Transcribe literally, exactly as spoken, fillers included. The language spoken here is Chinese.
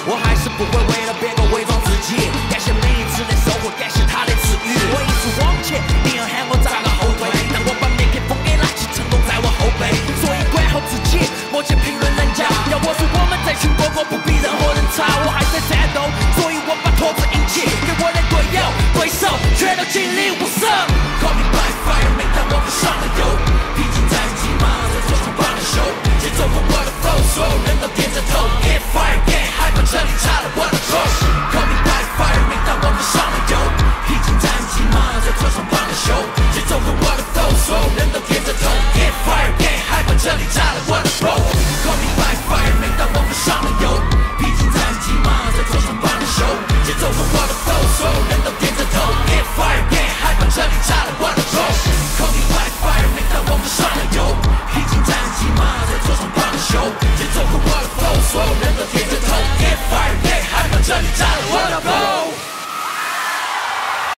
我还是不会为了别个伪装自己。感谢每一次的收获，感谢他的赐予。我一直往前，你要喊我咋个后退？当我把麦克风给拿起，承诺在我后背。所以管好自己，莫去评论人家。要我是我们这群哥哥，不比任何人差。我还在战斗，所以我把拓子引起，给我的队友、对手全都尽力无声。Call me by fire， 每当我们上了油，披荆斩棘嘛，在桌上放了手，节奏和我的 flow， 所有人都点着头。Get fire， get hype， 这里差了我的头。Call me by fire， 每当我们上了油，披荆斩棘嘛，在桌上放了手，节奏和我的 flow， 所有人都点着头。Get fire， get hype， 这里差了我的头。Call me by fire， 每当我们上了油，披荆斩棘嘛，在桌上放了手，节奏和我的 flow， 所有人都点着头。Get fire， get hype， 这里差了我的头。Call me by fire， 每当我们上了油，披荆斩棘嘛，在桌上放了手，节奏和我的 flow， 所有人都点着头。Get fire， get hype， 这里差了我的头。